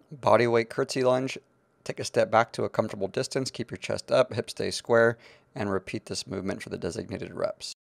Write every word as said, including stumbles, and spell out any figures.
Bodyweight curtsy lunge. Take a step back to a comfortable distance, keep your chest up, hips stay square, and repeat this movement for the designated reps.